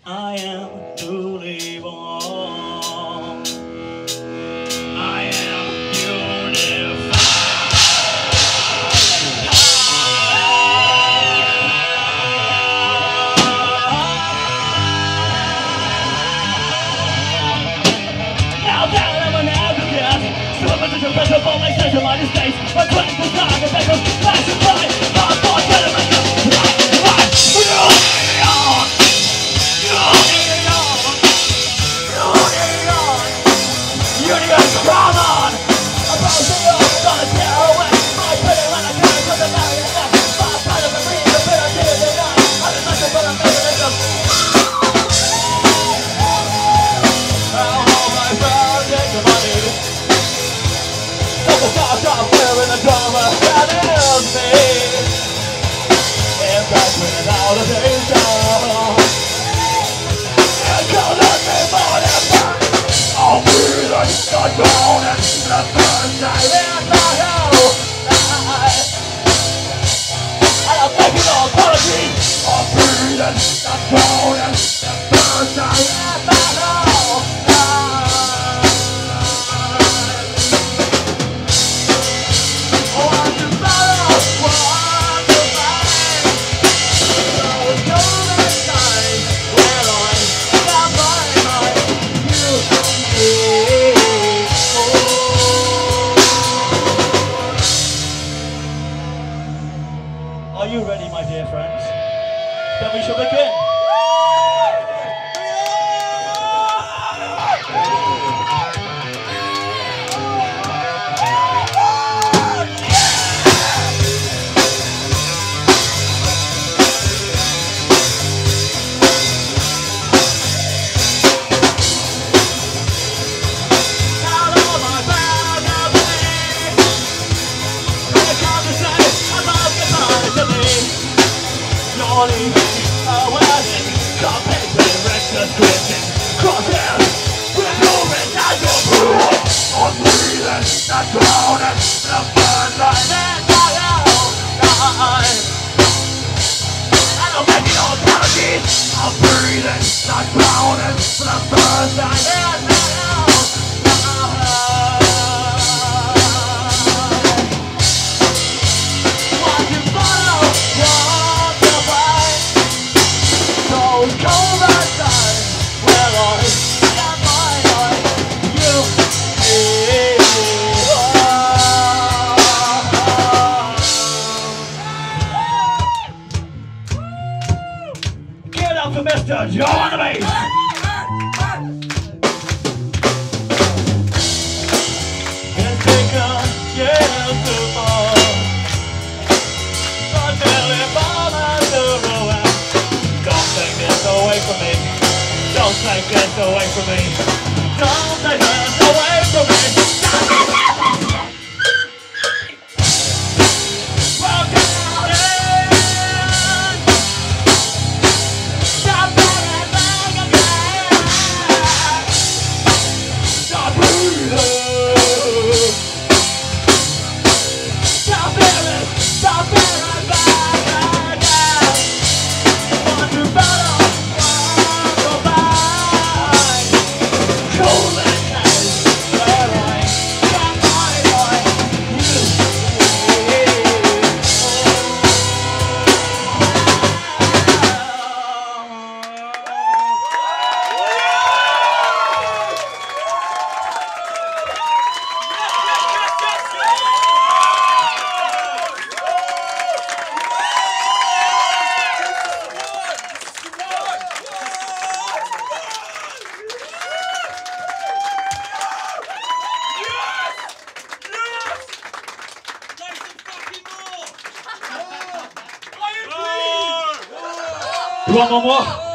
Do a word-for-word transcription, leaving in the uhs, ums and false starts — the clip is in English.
I am newly born. I am unified. Now that I'm an advocate, so much is a pressure for my central mind states. My quest is not a better passion by my thoughts that I'm without a danger. I'm breathing the dawn and the first night in my hell. And I'm making no apology. I'm breathing the dawn and the first night in my hell. Want to follow, want to find those golden times where I got my mind. Are you ready, my dear friends? Then we shall begin. Mister John the Bass. It's taken years to fall, but nearly fall to ruin. Don't take this away from me. Don't take this away from me. Don't take this away from me. You want one more?